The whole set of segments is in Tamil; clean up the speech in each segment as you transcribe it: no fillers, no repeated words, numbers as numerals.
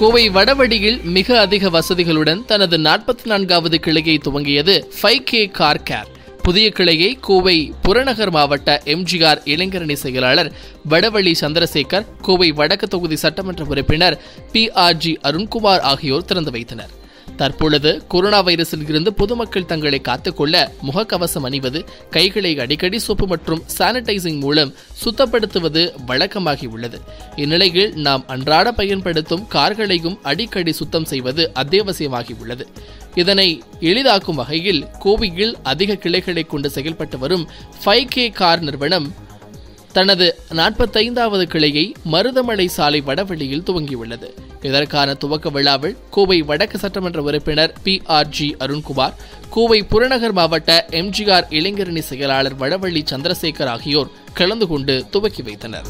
கோவை வடவழியில் மிக அதிக வசதிகளுடன் தனது 44வது கிளையை துவங்கியது 5K கார் கேர். புதிய கிளையை கோவை புறநகர் மாவட்ட எம்ஜிஆர் இளைஞரணி செயலாளர் வடவழி சந்திரசேகர், கோவை வடக்கு தொகுதி சட்டமன்ற உறுப்பினர் PRG அருண்குமார் ஆகியோர் திறந்து வைத்தனர். தற்பொழுது கொரோனா வைரஸில் இருந்து பொதுமக்கள் தங்களை காத்துக்கொள்ள முகக்கவசம் அணிவது, கைகளை அடிக்கடி சோப்பு மற்றும் சானிடைசிங் மூலம் சுத்தப்படுத்துவது வழக்கமாகி உள்ளது. இந்நிலையில் நாம் அன்றாட பயன்படுத்தும் கார்களையும் அடிக்கடி சுத்தம் செய்வது அத்தியாவசியமாகி உள்ளது. இதனை எளிதாக்கும் வகையில் கோவையில் அதிக கிளைகளை கொண்டு செயல்பட்டு வரும் 5K கார் நிறுவனம் தனது 45வது கிளையை மருதமலை சாலை வடவழியில் துவங்கியுள்ளது. இதற்கான துவக்க விழாவில் கோவை வடக்கு சட்டமன்ற உறுப்பினர் PRG அருண்குமார், கோவை புறநகர் மாவட்ட எம்ஜிஆர் இளைஞரணி செயலாளர் வடவழி சந்திரசேகர் ஆகியோர் கலந்து கொண்டு துவக்கி வைத்தனர்.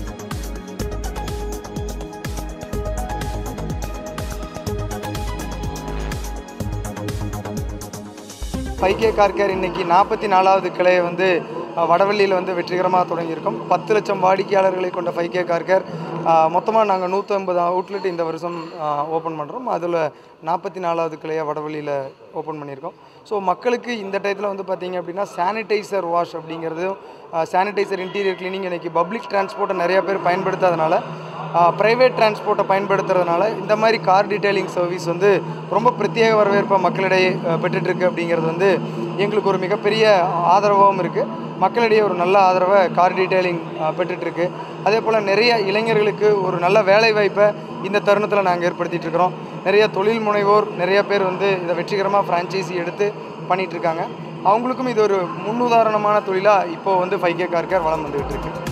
ஃபைவ் கார் கேர் இன்னைக்கு 44வது கிளையை வடவள்ளியில் வெற்றிகரமாக தொடங்கியிருக்கோம். 10 லட்சம் வாடிக்கையாளர்களை கொண்ட 5K கார் கேர் மொத்தமாக நாங்கள் 150 அவுட்லெட் இந்த வருஷம் ஓப்பன் பண்ணுறோம். அதில் 44வது கிளையை வடவள்ளியில் ஓப்பன் பண்ணியிருக்கோம். ஸோ மக்களுக்கு இந்த டயத்தில் பார்த்திங்க அப்படின்னா சானிடைசர் வாஷ் அப்படிங்கிறதும் சானிடைசர் இன்டீரியர் கிளீனிங் இன்றைக்கி பப்ளிக் டிரான்ஸ்போர்ட்டை நிறையா பேர் பயன்படுத்தாதனால, ப்ரைவேட் டிரான்ஸ்போர்ட்டை பயன்படுத்துறதுனால இந்த மாதிரி கார் டீட்டெயிலிங் சர்வீஸ் ரொம்ப பிரத்யேக வரவேற்பை மக்களிடையே பெற்றுட்ருக்கு. அப்படிங்கிறது எங்களுக்கு ஒரு மிகப்பெரிய ஆதரவாகவும் இருக்குது. மக்களிடையே ஒரு நல்ல ஆதரவை கார் டீட்டெயிலிங் பெற்றுட்ருக்கு. அதே போல் நிறைய இளைஞர்களுக்கு ஒரு நல்ல வேலை வாய்ப்பை இந்த தருணத்தில் நாங்கள் ஏற்படுத்திகிட்டு இருக்கிறோம். நிறைய தொழில் முனைவோர் நிறைய பேர் இதை வெற்றிகரமாக ஃப்ரான்ச்சைசி எடுத்து பண்ணிகிட்ருக்காங்க. அவங்களுக்கும் இது ஒரு முன்னுதாரணமான தொழிலாக இப்போது 5K கார் கேர் வளம் வந்துகிட்டு இருக்கு.